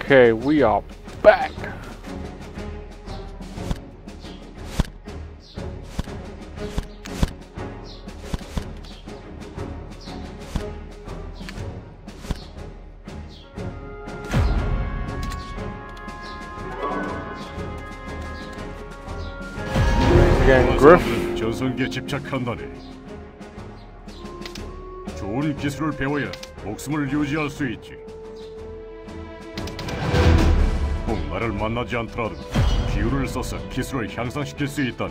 Okay, we are back. Again, Griff. 전성기에 집착한다네. 좋은 기술을 배워야 목숨을 유지할 수 있지. 꼭 나를 만나지 않더라도 기술을 써서 기술을 향상시킬 수 있다네.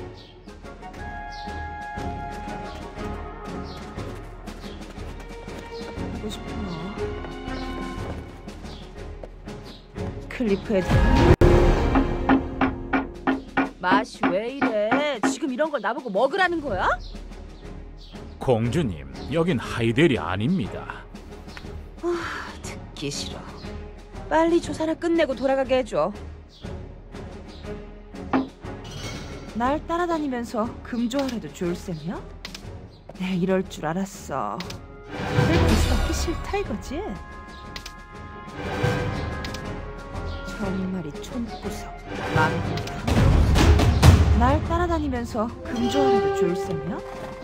하고 싶어. 클리프헤드. 맛이 왜 이래? 지금 이런 걸 나보고 먹으라는 거야? 공주님, 여긴 하이델이 아닙니다. 듣기 싫어. 빨리 조사나 끝내고 돌아가게 해줘. 날 따라다니면서 금조하래도 좋을 셈이야? 내가 이럴 줄 알았어. 내 부스럽기 싫다 이거지? 정말이 촌구석 마음에 들게 하네. 날 따라다니면서 금조하래도 좋을 셈이야?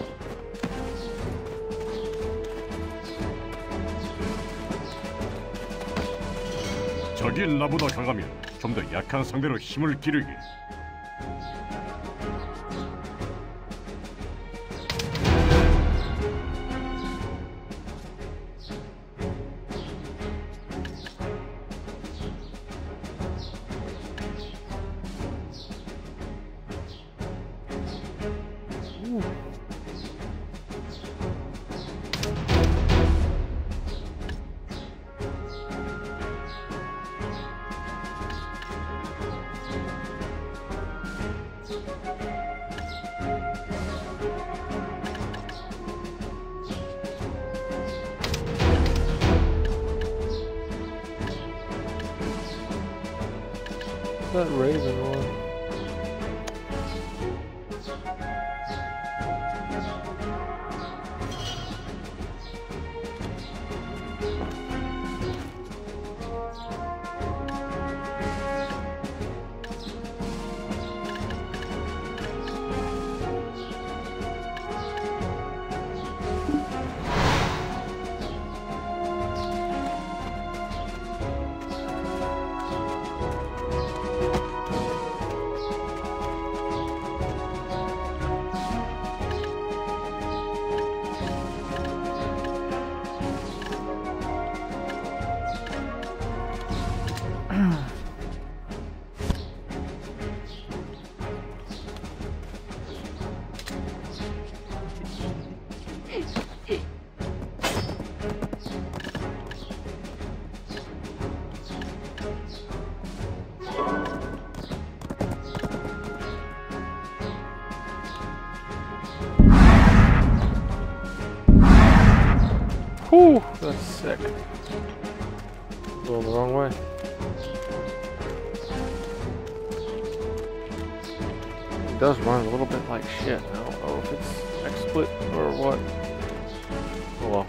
적이 나보다 강하면 좀 더 약한 상대로 힘을 기르게. That Raven one. Whew, that's sick. Going the wrong way. It does run a little bit like shit. I don't know if it's XSplit or what. Oh well.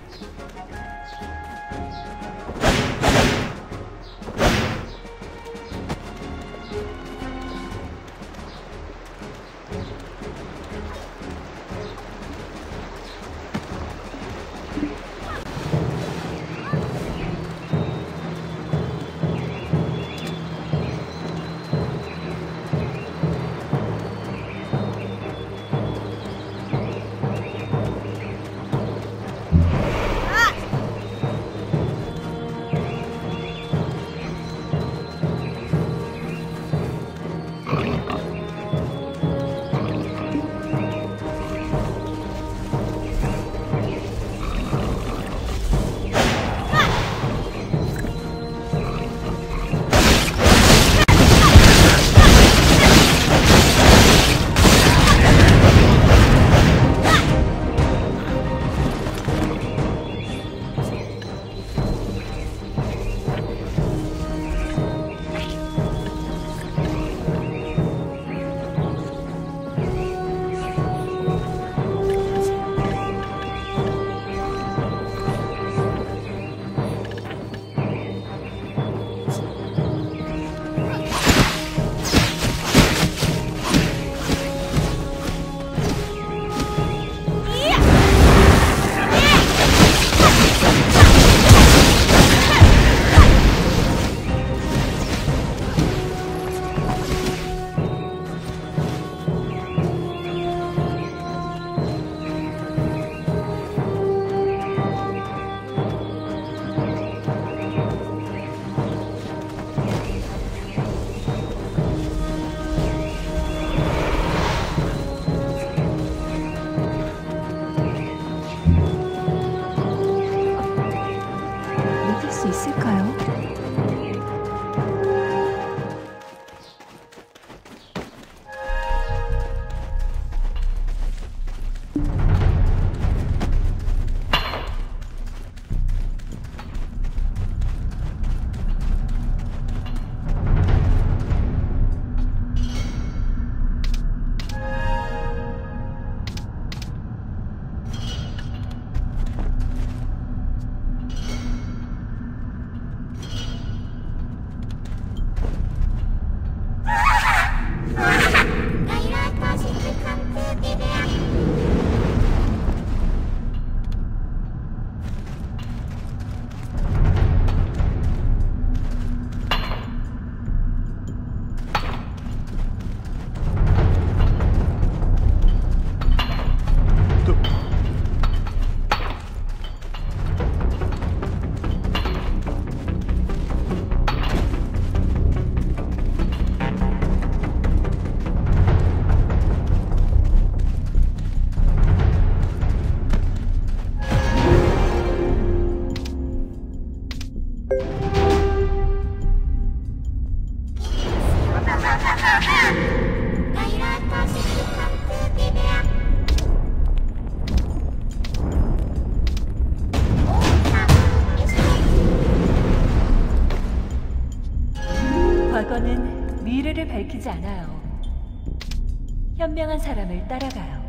미래를 밝히지 않아요. 현명한 사람을 따라가요.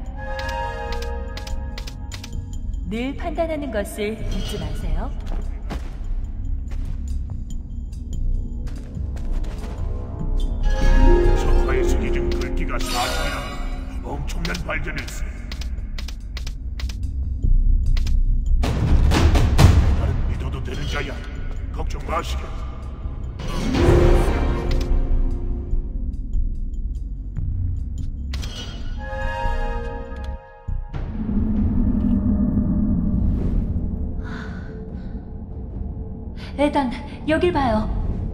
늘 판단하는 것을 잊지 마세요. 석화에서 잊은 글귀가 사실이라는 엄청난 발견했어. 나는 믿어도 되는 자야. 걱정 마시게. 에단, 여길 봐요.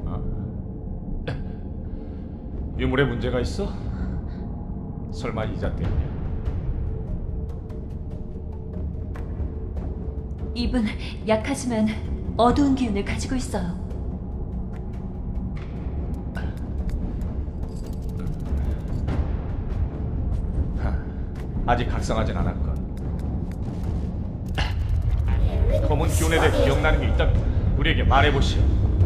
유물에 문제가 있어? 설마 이자 때문이야? 입은 약하지만 어두운 기운을 가지고 있어요. 아직 각성하진 않았건. 검은 기운에 대해 기억나는 게 있다면 우리에게 말해보시오.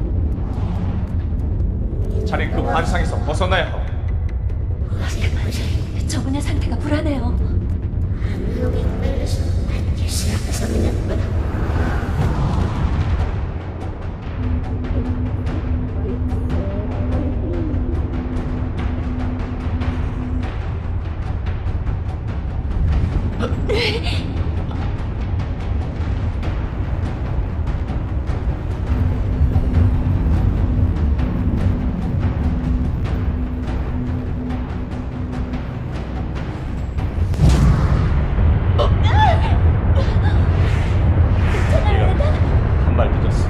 자넨 그 환상에서 벗어나야 하오. 저분의 상태가 불안해요. 한 발 늦었어.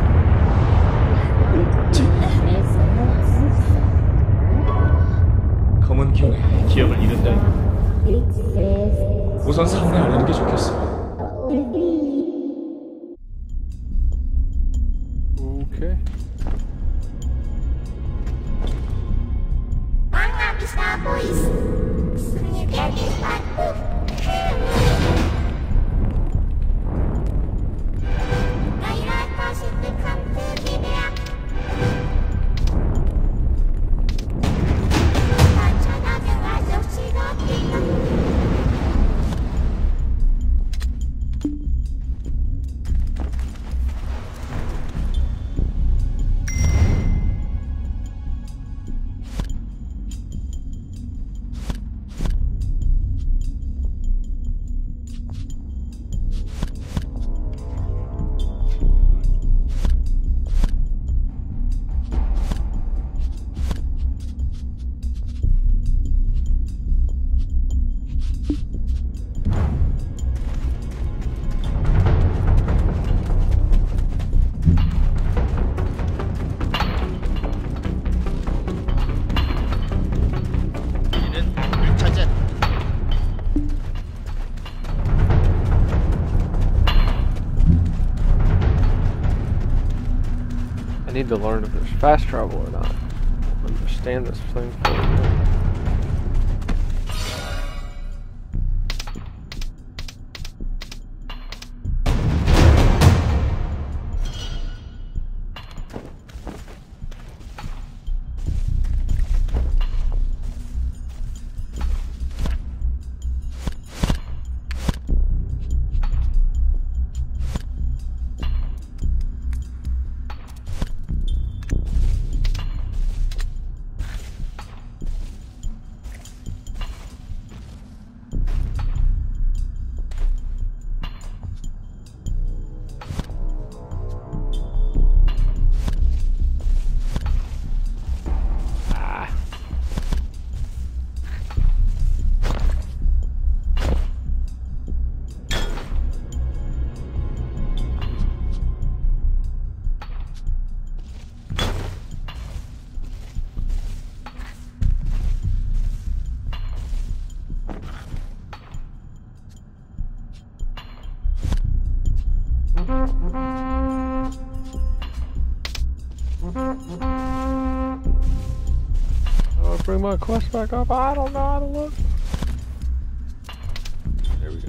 검은 기운에 기억을 잃은 자이고 우선 사원에 알리는 게 좋겠어. Okay. Mga Mr. Boys, gusto niyo gadget bago? Ngayon po si Become Billionaire. Pansyanaga nga daw si Robin. I need to learn if there's fast travel or not. Understand this thing fully. Oh, bring my quest back up. I don't know how to look. There we go.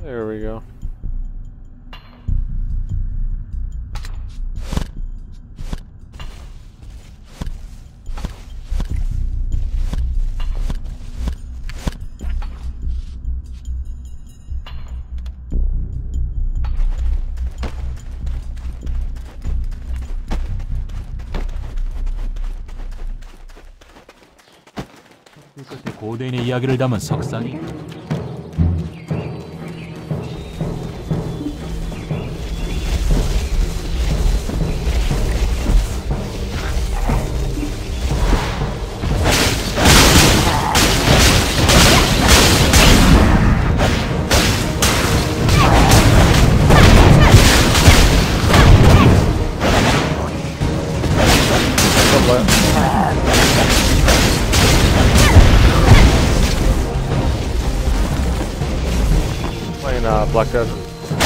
There we go. 끝에 고대인의 이야기를 담은 석상이 playing Black Desert.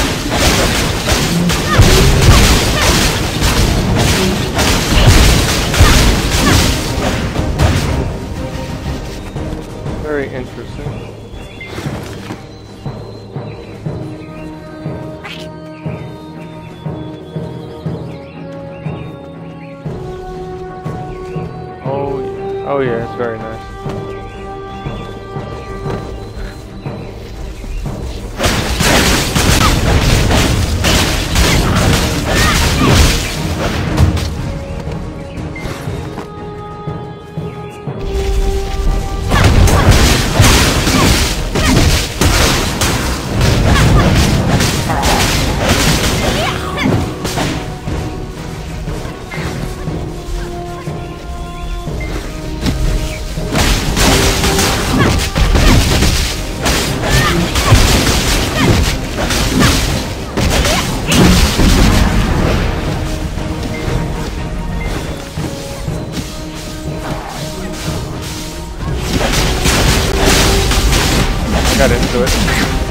Very interesting. Oh yeah, it's very nice. Got into it.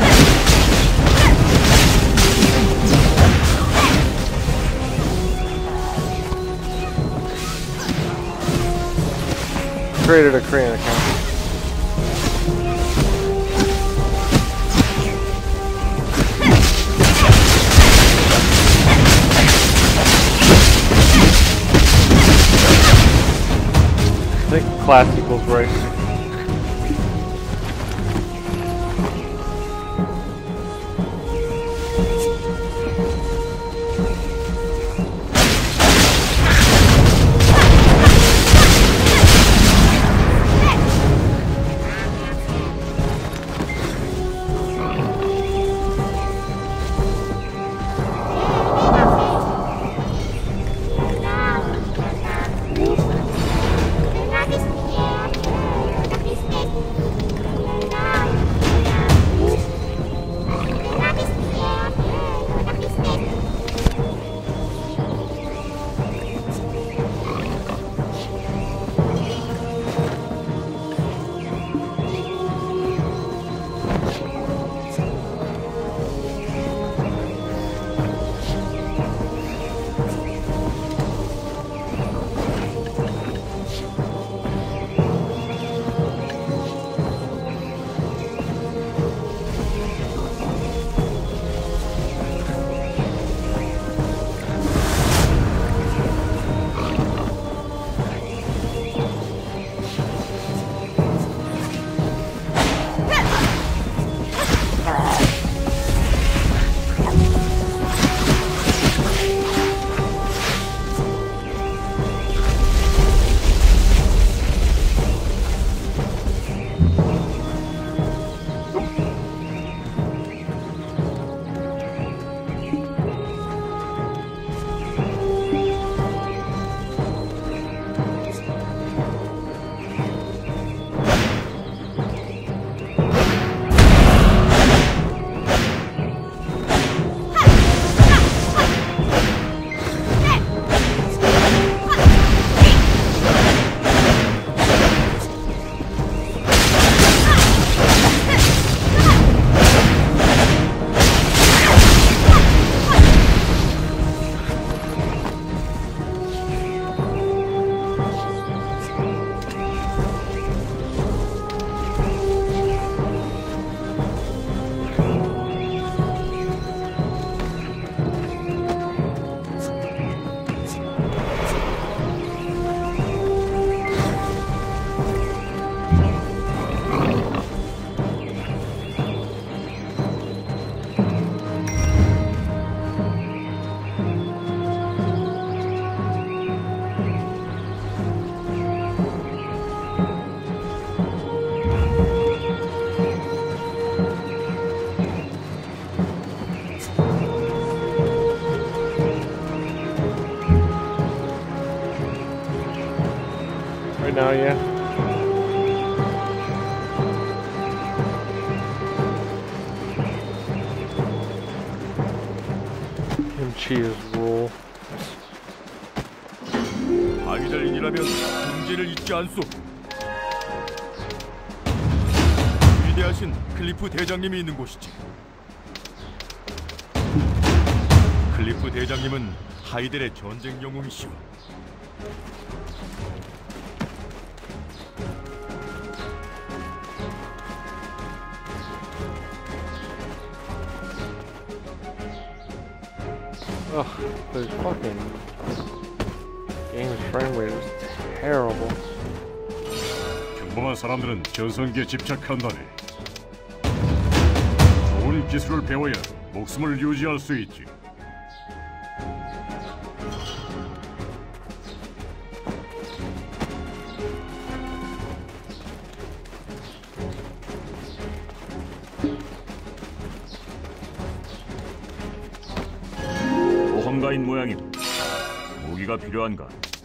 Created a Korean account. I think class equals race. now, yeah. Kimchi is rule. 하이델인이라면 존재를 잊지 않소. 위대하신 클리프 대장님이 있는 곳이지. 클리프 대장님은 하이델의 전쟁 영웅이시오. Ugh, this fucking game's frame rate is terrible. 평범한 사람들은 전성기에 집착한다네. 좋은 기술을 배워야 목숨을 유지할 수 있지. 모험가인 모양이고 무기가 필요한가?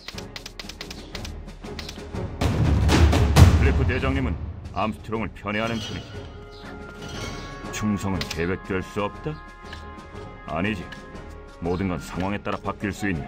클리프 대장님은 암스트롱을 편애하는 편이지. 충성은 계획될 수 없다? 아니지. 모든 건 상황에 따라 바뀔 수 있네.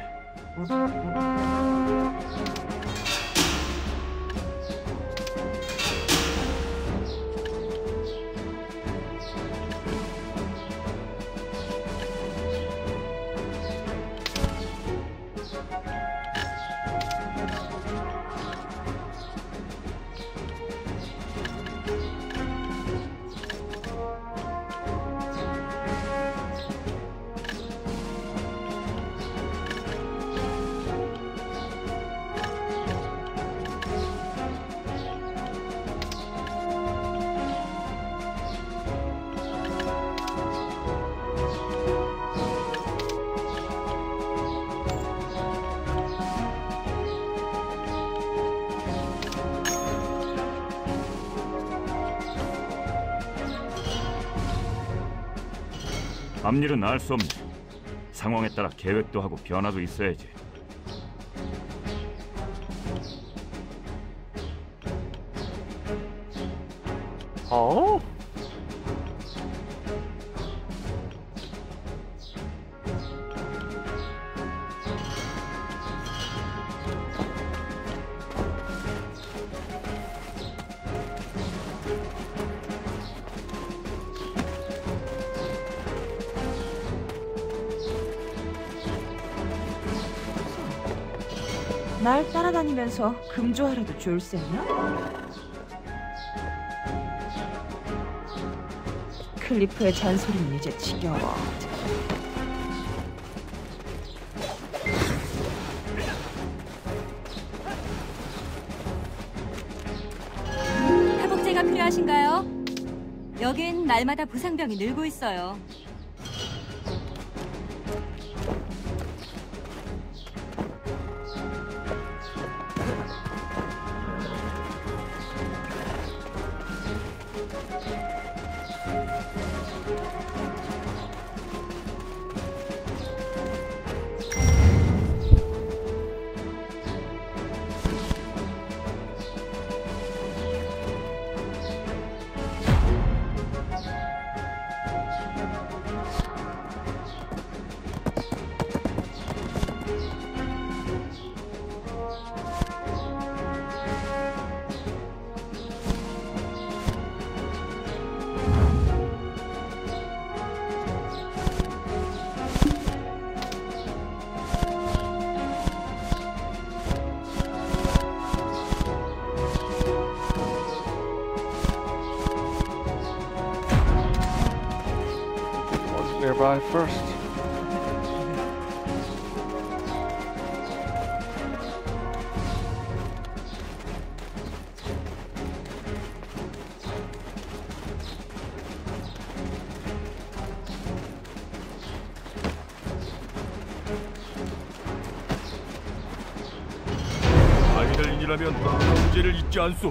앞일은 알 수 없네. 상황에 따라 계획도 하고 변화도 있어야지. Oh? 날 따라다니면서 금조하려도 졸세냐? 클리프의 잔소리는 이제 지겨워. 회복제가 필요하신가요? 여긴 날마다 부상병이 늘고 있어요. Nearby first. 아이들인이라면 문제를 잊지 않소.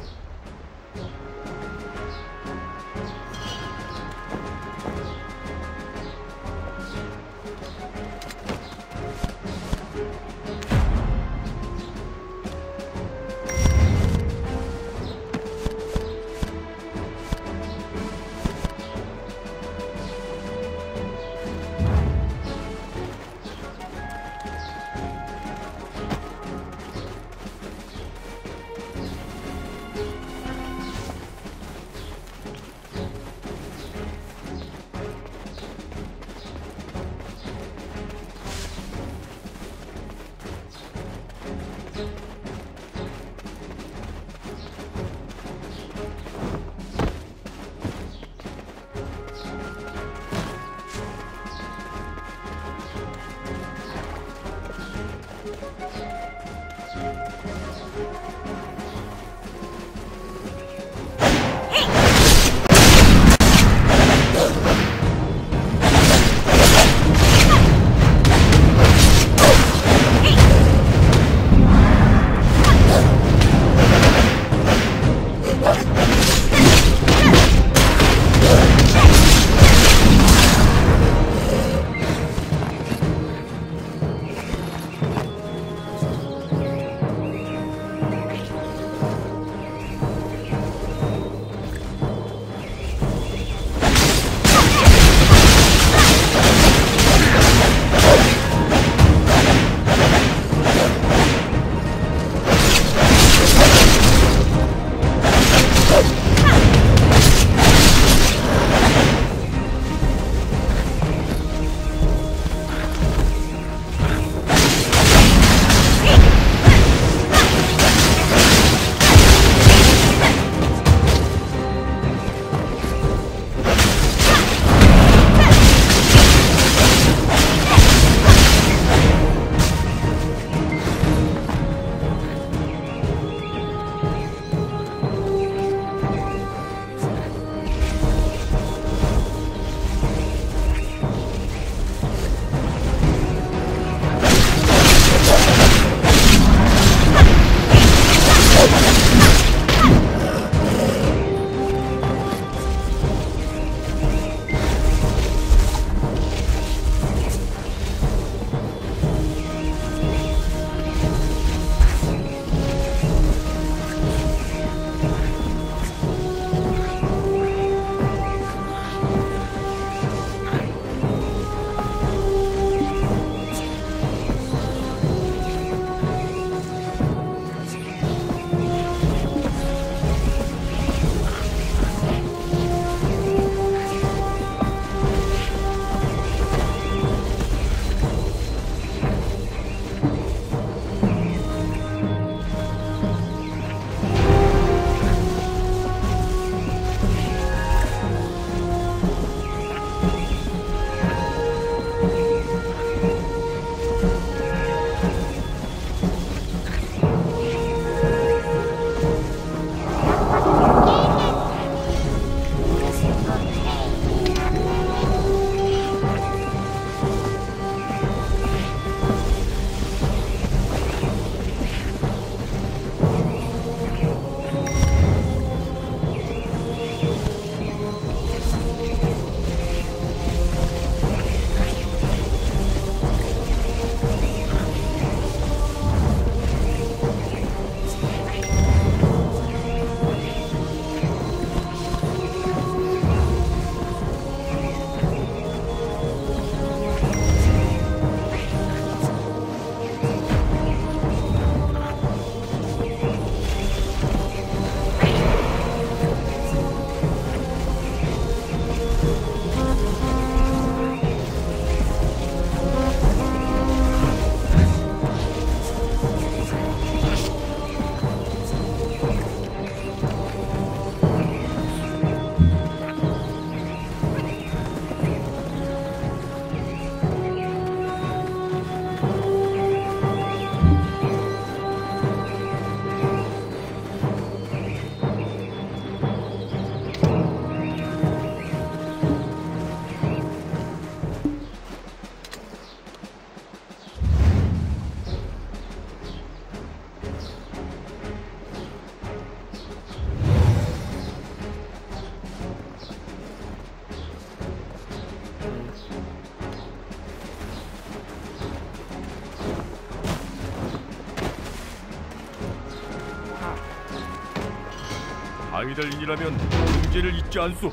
하위달인이라면 문제를 잊지 않소.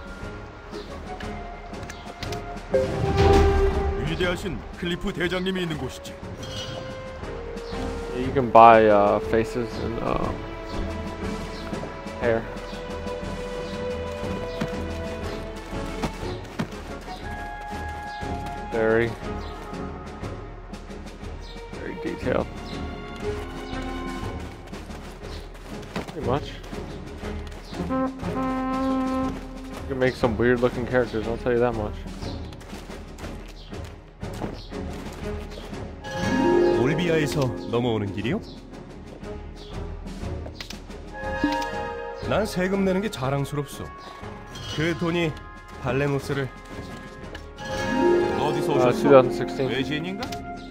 위대하신 클리프 대장님이 있는 곳이지. You can buy faces and hair. Very detailed. Pretty much. You can make some weird looking characters, I'll tell you that much. 올비아에서 넘어오는 길이요? 난 세금 내는 게 자랑스럽소. 그 돈이 발레노스를 어디서 오셨어? 2016. 외지인인가?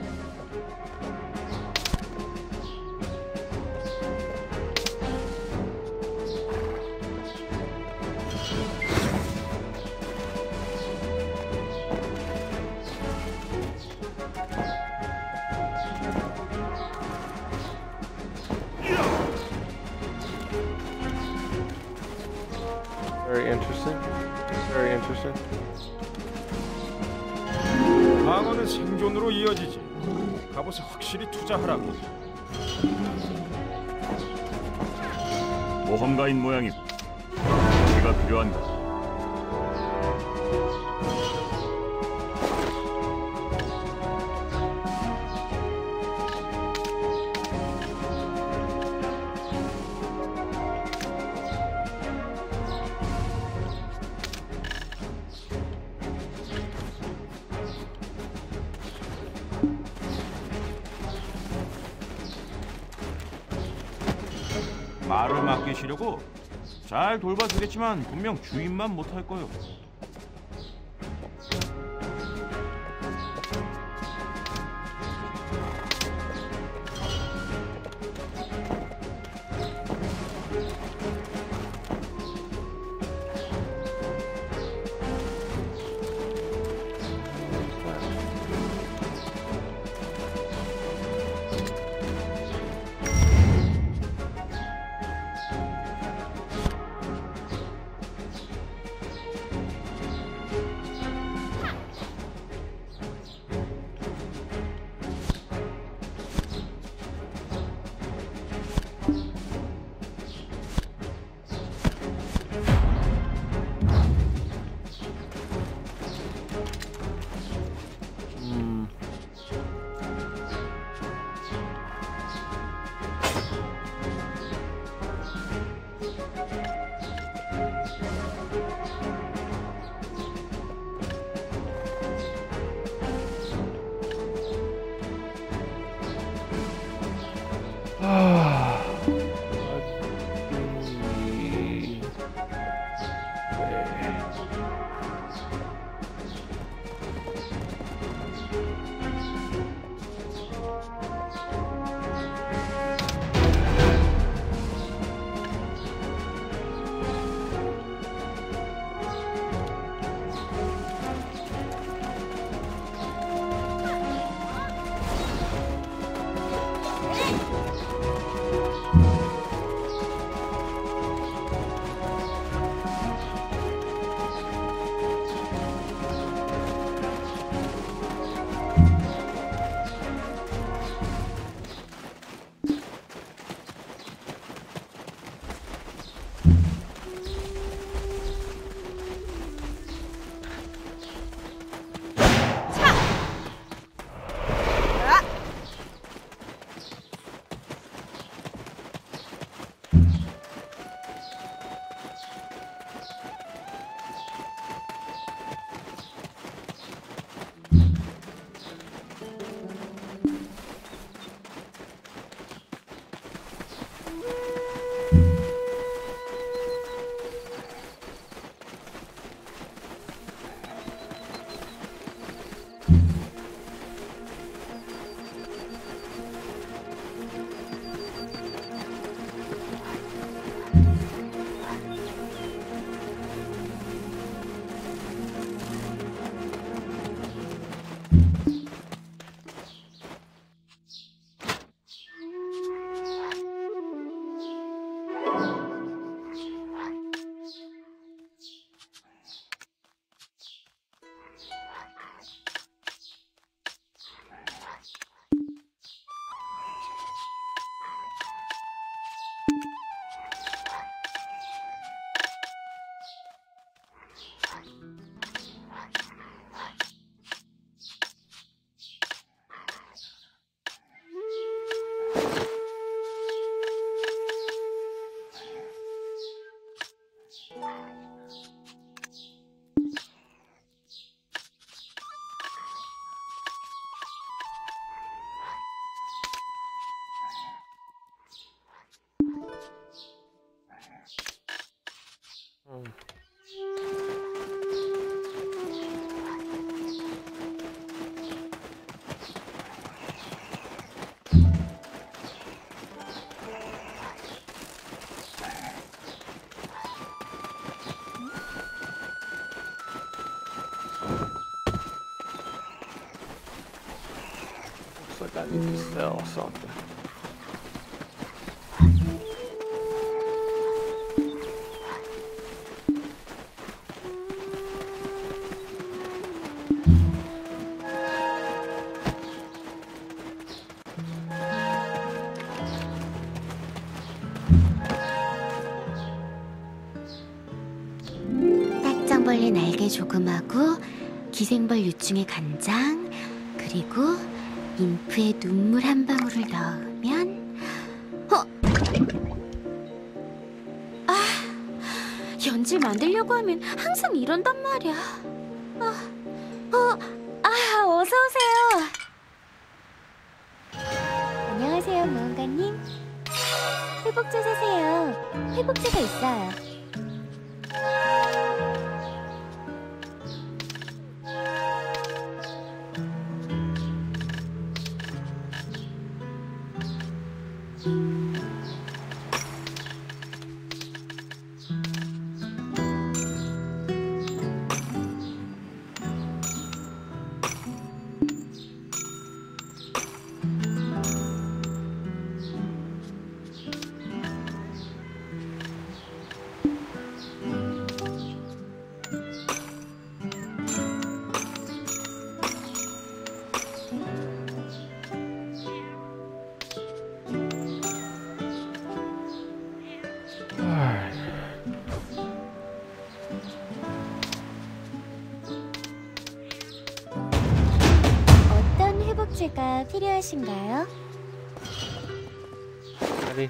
Very interesting. Very interesting. 방어는 생존으로 이어지지. 갑옷에 확실히 투자하라고. 모험가인 모양이. 우리가 필요한가? 말을 맡기시려고? 잘 돌봐주겠지만 분명 주인만 못할 거요. Looks like I need to sell something. 딱정벌레 날개 조금하고 기생벌 유충의 간장 그리고 인프에 눈물 한 방울을 넣으면 연질 만들려고 하면 항상 이런단 말이야. 어서 오세요. 안녕하세요, 무언가님. 회복제 사세요. 회복제가 있어요. 어떤 회복제가 필요하신가요? Ready?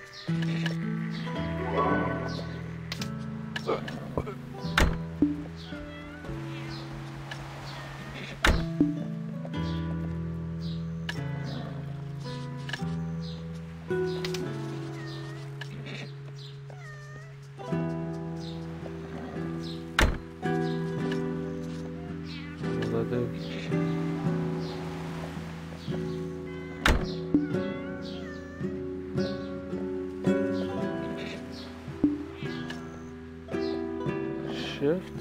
What'll I do? Shift.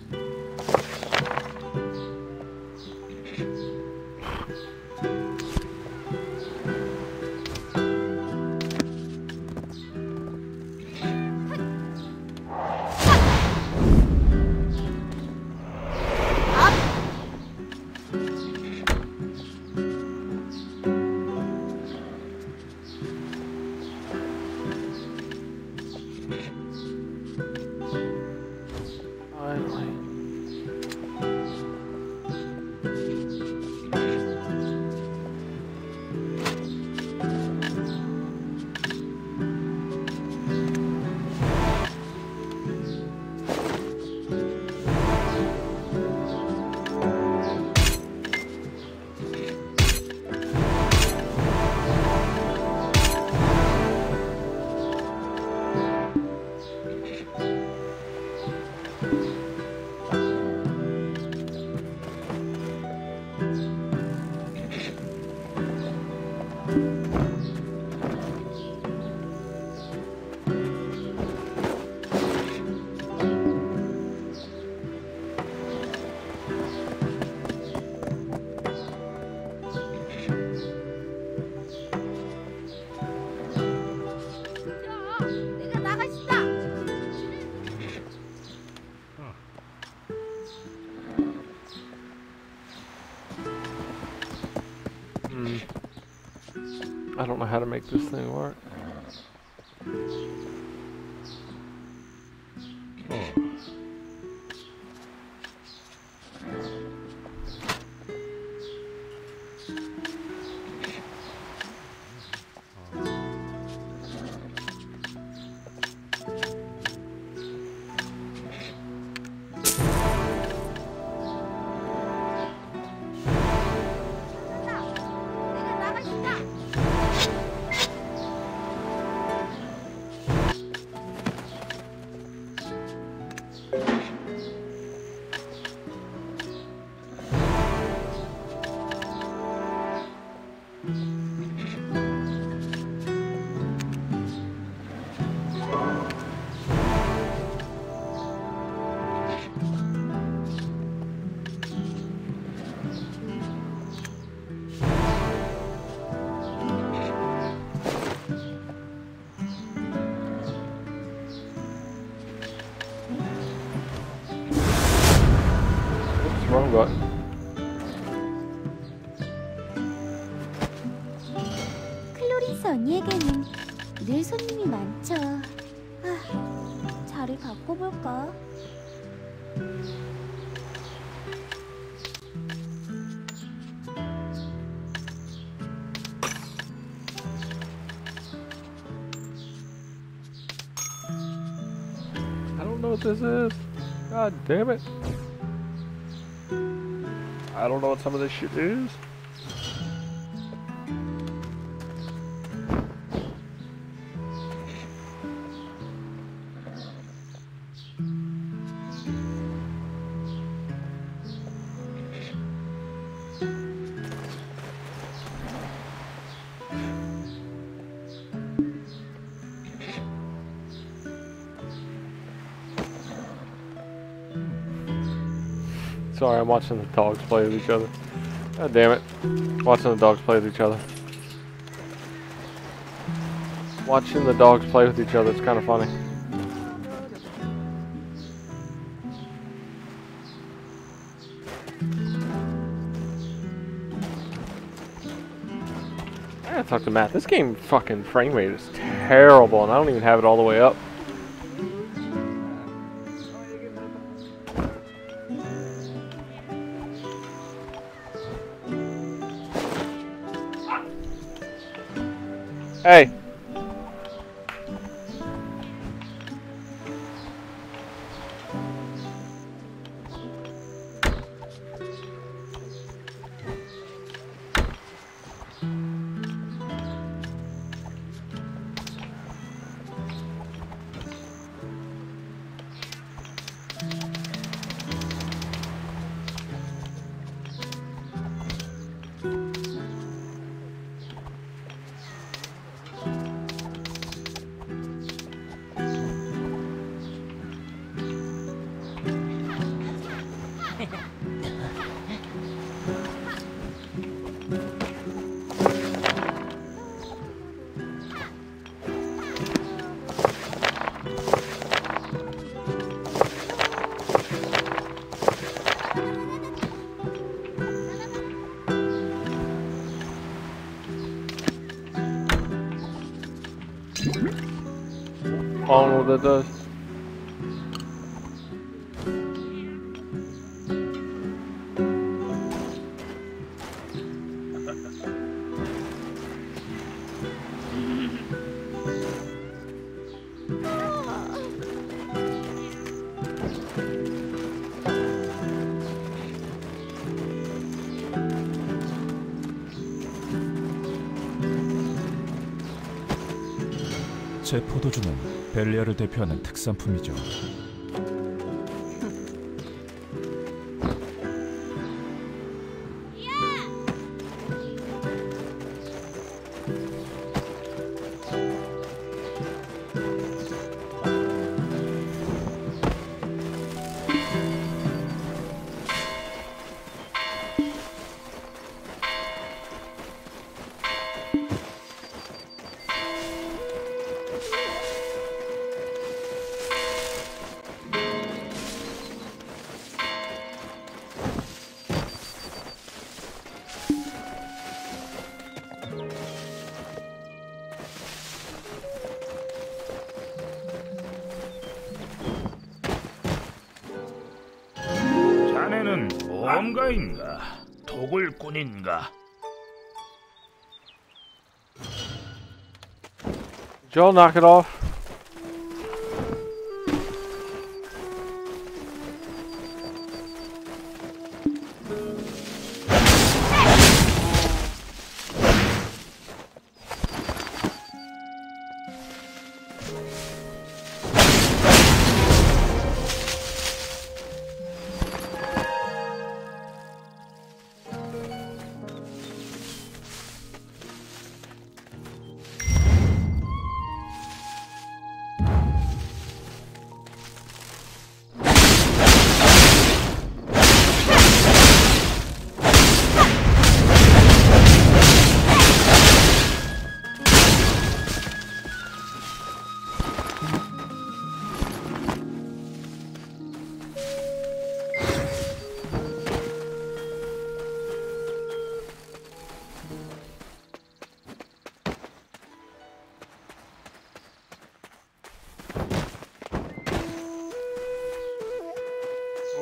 I don't know how to make this thing work. wrong button. 클로리스 언니에게는 늘 손님이 많죠. 아, 자리 바꿔볼까? I don't know what this is. God damn it. I don't know what some of this shit is. Sorry, I'm watching the dogs play with each other. God damn it. Watching the dogs play with each other. Watching the dogs play with each other, it's kind of funny. I gotta talk to Matt. This game fucking frame rate is terrible, and I don't even have it all the way up. Hey. I don't know what that does. 제 포도주는 벨리아를 대표하는 특산품이죠. 자네는 모험가인가? 도굴꾼인가? Joel, knock it off.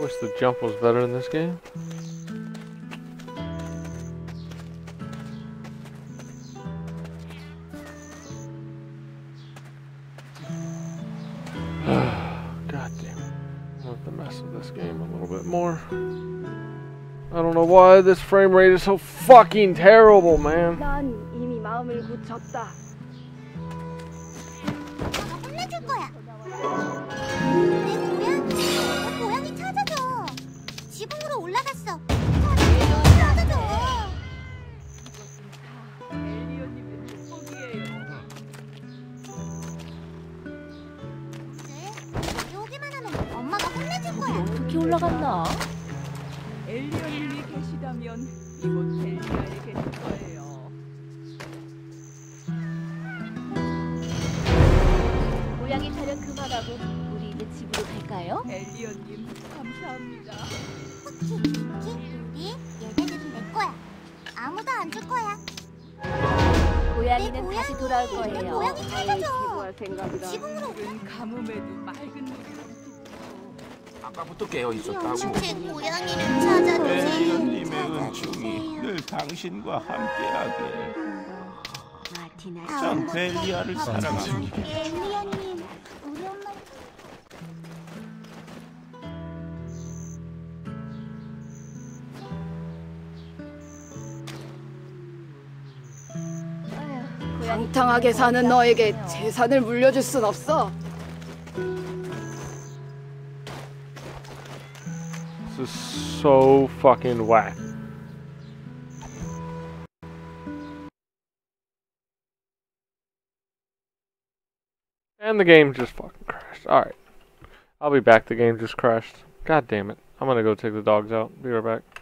Wish the jump was better in this game. God damn it. I'll have to mess with this game a little bit more. I don't know why this frame rate is so fucking terrible, man. 난 이미 마음을 굳혔다. 혼내줄 거야. 내 고양이 찾아줘. 지붕으로 올라갔어. 찾아줘. 여기만 하면 엄마가 혼내줄 거야. 어떻게 올라갔나? 엘리언님이 계시다면 이곳 벨리아에 계실 거예요. 고양이 타령 그만하고 우리 이제 집으로 갈까요? 엘리언님 감사합니다. 우리 얘네들은 내 거야. 아무도 안 줄 거야. 고양이는 다시 돌아올 거예요. 내 고양이 찾아줘. 지붕으로. 오늘은 가뭄에도 맑은 물이 아까부터 깨어 있었다고. 제 고양이를 찾아주세요. 엘리언님의 은총이 늘 당신과 함께하게. 전 벨리아를 사랑합니다. 엘리언님, 우리 엄마. 방탕하게 사는 너에게 재산을 물려줄 순 없어. This is so fucking whack. And the game just fucking crashed. Alright. I'll be back. The game just crashed. God damn it. I'm gonna go take the dogs out. Be right back.